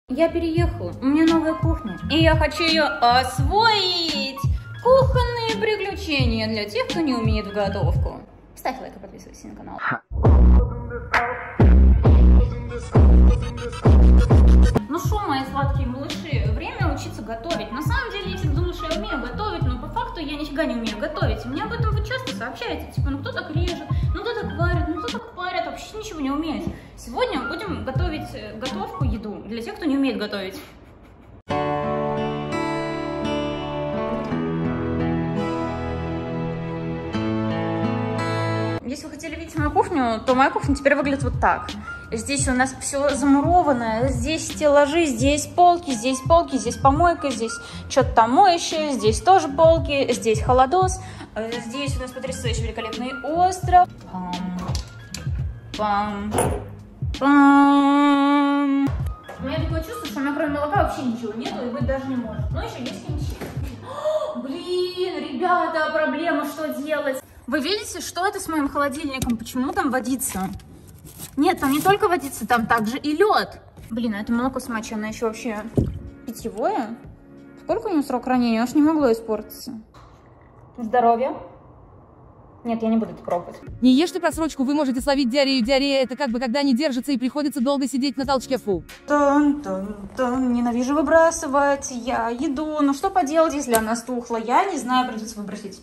Я переехала, у меня новая кухня, и я хочу ее освоить. Кухонные приключения для тех, кто не умеет в готовку. Ставь лайк и подписывайся на канал. Ну что, мои сладкие малыши, время учиться готовить. На самом деле, я всегда думала, что я умею готовить, но по факту я нифига не умею готовить. Мне об этом вы часто сообщаете, типа, ну кто так режет, ну кто так варит, ну кто так парит, вообще ничего не умеешь. Сегодня будем готовить готовку, еду для тех, кто не умеет готовить. Если вы хотели видеть мою кухню, то моя кухня теперь выглядит вот так. Здесь у нас все замурованное, здесь стеллажи, здесь полки, здесь помойка, здесь что-то там моющее, здесь тоже полки, здесь холодос, здесь у нас потрясающий великолепный остров. Пам, пам. У меня такое чувство, что у меня кроме молока вообще ничего нету и быть даже не может. Но еще есть кимчи. Блин, ребята, проблема, что делать? Вы видите, что это с моим холодильником? Почему там водится? Нет, там не только водится, там также и лед. Блин, а это молоко смоченное еще вообще питьевое? Сколько у него срок хранения? Аж не могло испортиться. Здоровья. Нет, я не буду это пробовать. Не ешьте просрочку, вы можете словить диарею. Диарея — это как бы когда не держится и приходится долго сидеть на толчке. Фу. Ненавижу выбрасывать. Я еду. Ну что поделать, если она стухла? Я не знаю, придется выбросить.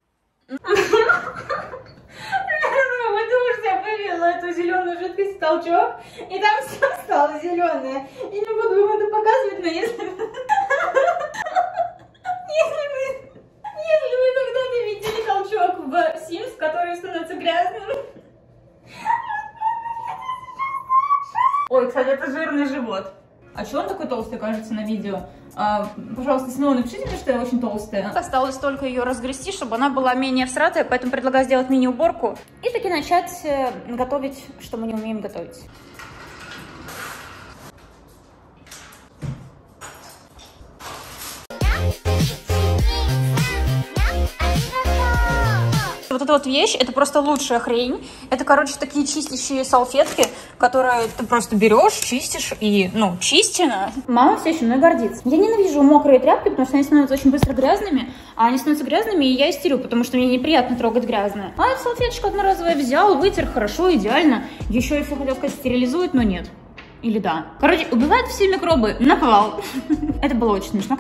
Потому что я вывела эту зеленую жидкость в толчок, и там все стало зеленое. Я не буду вам это показывать, но если вы когда-то видели толчок в Sims, который становится грязным. Ой, кстати, это жирный живот. А чего он такой толстый, кажется, на видео? Пожалуйста, снова напишите мне, что я очень толстая. Осталось только ее разгрести, чтобы она была менее всратая, поэтому предлагаю сделать мини-уборку и таки начать готовить, что мы не умеем готовить. Вот эта вот вещь, это просто лучшая хрень. Это, короче, такие чистящие салфетки, которые ты просто берешь, чистишь и, ну, чистина. Мама все еще мной гордится. Я ненавижу мокрые тряпки, потому что они становятся очень быстро грязными, а они становятся грязными, и я истерю, потому что мне неприятно трогать грязное. А эту салфеточку одноразовую взял, вытер, хорошо, идеально. Еще и все хотел сказать стерилизует, но нет. Или да. Короче, убивает все микробы на повал. Это было очень смешно.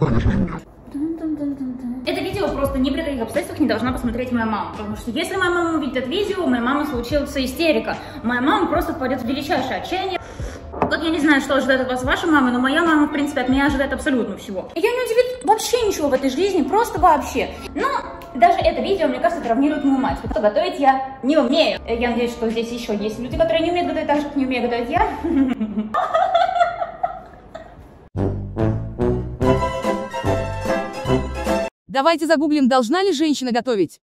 Это видео просто ни при каких обстоятельствах не должна посмотреть моя мама, потому что если моя мама увидит это видео, у моей мамы случится истерика. Моя мама просто впадет в величайшее отчаяние. Вот я не знаю, что ожидает от вас ваша мама, но моя мама, в принципе, от меня ожидает абсолютно всего. Ее не удивит вообще ничего в этой жизни, просто вообще. Но даже это видео, мне кажется, травмирует мою мать, потому что готовить я не умею. Я надеюсь, что здесь еще есть люди, которые не умеют готовить так же, как не умею готовить я. Давайте загуглим, должна ли женщина готовить.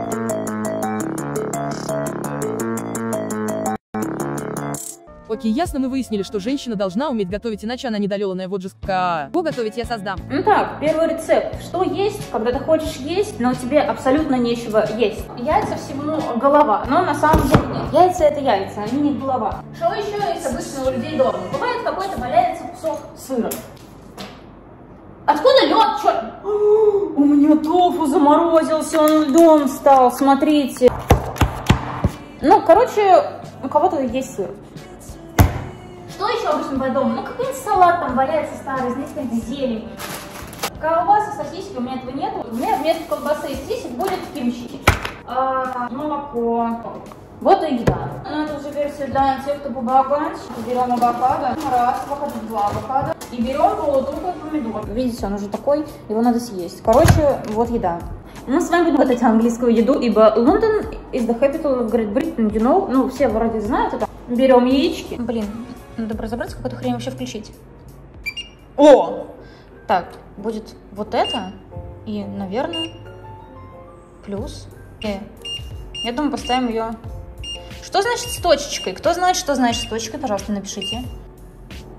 Окей, ясно, мы выяснили, что женщина должна уметь готовить, иначе она недоделанная. Вот же Го готовить я создам. Ну так, первый рецепт. Что есть, когда ты хочешь есть, но тебе абсолютно нечего есть? Яйца всему голова, но на самом деле нет. Яйца это яйца, они не голова. Что еще есть обычно у людей дома? Бывает какой-то валяется кусок сыра. Откуда лед? Черт! У меня тофу заморозился, он льдом стал, смотрите. Ну, короче, у кого-то есть сыр. Что еще обычно бывает дома? Ну, какой-нибудь салат там валяется старый, знаете, какая-то зелень. Колбасы, сосиски, у меня этого нету. У меня вместо колбасы и сосисек будет кимчи. Молоко. Вот и еда. Ну, это уже версия для тех, кто побогаче. Берем авокадо. Раз авокадо, два авокадо. И берем полутухлый помидор. Видите, он уже такой, его надо съесть. Короче, вот еда. Мы с вами будем готовить английскую еду, ибо London is the capital of Great Britain, you know. Ну, все вроде знают это. Берем яички. Блин, надо разобраться, какую-то хрень вообще включить. О! Так, будет вот это. И, наверное, плюс. Я думаю, поставим ее... Что значит с точечкой? Кто знает, что значит с точкой, пожалуйста, напишите.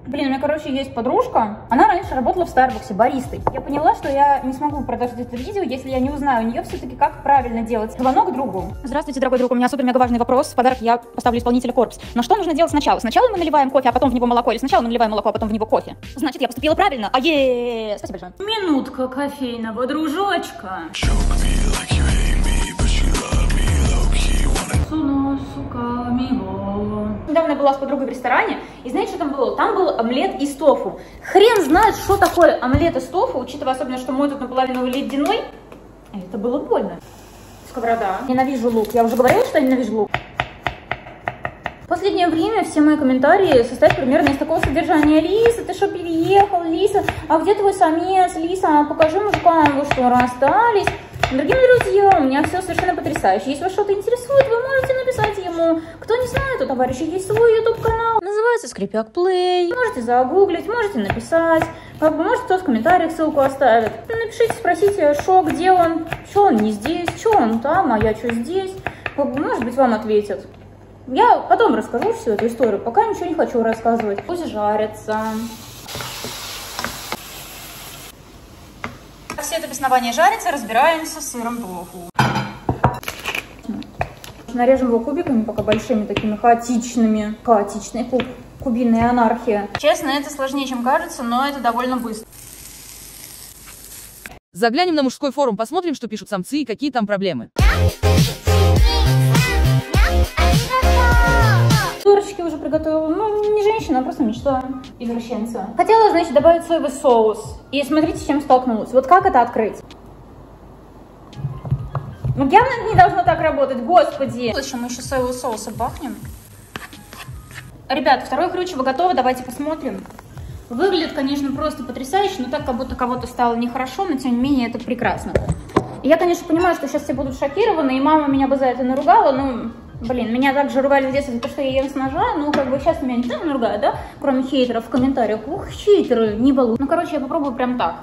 Блин, у меня, короче, есть подружка. Она раньше работала в Старбаксе баристой. Я поняла, что я не смогу продолжить это видео, если я не узнаю у нее все-таки, как правильно делать звонок другу. Здравствуйте, дорогой друг, у меня супер-мега важный вопрос. В подарок я поставлю исполнителя Корпус. Но что нужно делать сначала? Сначала мы наливаем кофе, а потом в него молоко? Или сначала мы наливаем молоко, а потом в него кофе? Значит, я поступила правильно. Спасибо большое. Минутка кофейного дружочка. Недавно я была с подругой в ресторане, и знаете, что там было? Там был омлет из тофу. Хрен знает, что такое омлет из тофу, учитывая особенно, что мой тут наполовину ледяной. Это было больно. Сковорода. Ненавижу лук. Я уже говорила, что я ненавижу лук. В последнее время все мои комментарии состоят примерно из такого содержания. Лиса, ты что, переехал? Лиса, а где твой самец? Лиса, покажи мужикам, вы что, расстались? Дорогие друзья, у меня все совершенно потрясающе. Если вас что-то интересует, вы можете написать ему. Кто не знает, у товарища есть свой YouTube-канал. Называется Скрипяк Плей. Можете загуглить, можете написать. Может, кто в комментариях ссылку оставит. Напишите, спросите, что, где он, что он не здесь, что он там, а я что здесь. Может быть, вам ответят. Я потом расскажу всю эту историю, пока ничего не хочу рассказывать. Пусть жарится. Все это беснование жарится, разбираемся с сыром тофу. Нарежем его кубиками, пока большими, такими хаотичными. Хаотичная кубинная анархия. Честно, это сложнее, чем кажется, но это довольно быстро. Заглянем на мужской форум, посмотрим, что пишут самцы и какие там проблемы. Дурочки уже приготовила. Ну, не женщина, а просто мечта извращенца. Хотела, значит, добавить соевый соус. И смотрите, с чем столкнулась. Вот как это открыть? Ну, явно это не должно так работать, господи. Мы еще соевого соуса бахнем. Ребят, второй ключ вы готовы? Давайте посмотрим. Выглядит, конечно, просто потрясающе, но так, как будто кого-то стало нехорошо, но тем не менее это прекрасно. И я, конечно, понимаю, что сейчас все будут шокированы, и мама меня бы за это наругала, но... Блин, меня также ругали в детстве за то, что я ем с ножа, ну, как бы сейчас меня никто не наругает, да? Кроме хейтеров в комментариях. Ух, хейтеры, не балуй. Ну, короче, я попробую прям так.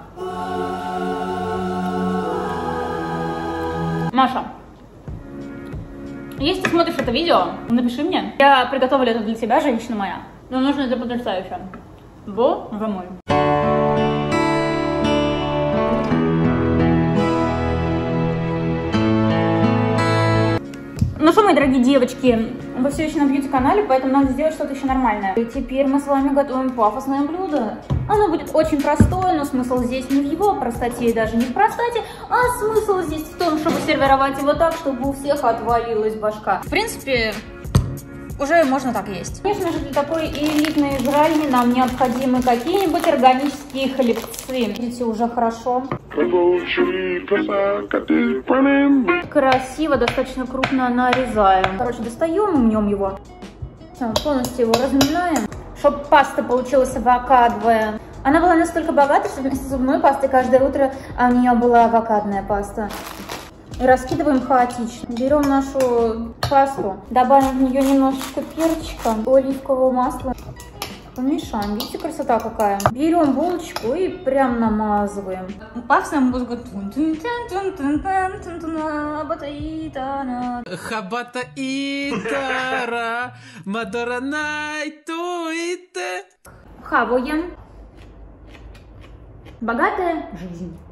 Маша, если ты смотришь это видео, напиши мне. Я приготовила это для тебя, женщина моя. Но нужно это потрясающе. Боже мой. Ну что, мои дорогие девочки, вы все еще на бьюти-канале, поэтому надо сделать что-то еще нормальное. И теперь мы с вами готовим пафосное блюдо. Оно будет очень простое, но смысл здесь не в его простоте и даже не в простоте, а смысл здесь в том, чтобы сервировать его так, чтобы у всех отвалилась башка. В принципе, уже можно так есть. Конечно же, для такой элитной жральни нам необходимы какие-нибудь органические хлебцы. Видите, уже хорошо. Красиво, достаточно крупно нарезаем. Короче, достаем, умнем его. Все, полностью его разминаем, чтобы паста получилась авокадовая. Она была настолько богатой, что вместо зубной пасты каждое утро у нее была авокадная паста. И раскидываем хаотично. Берем нашу пасту, добавим в нее немножечко перчика, оливкового масла. Помешаем. Видите, красота какая? Берем булочку и прям намазываем. Паста музыка. Хабата итара, мадора найтуите. Хаваем. Богатая жизнь.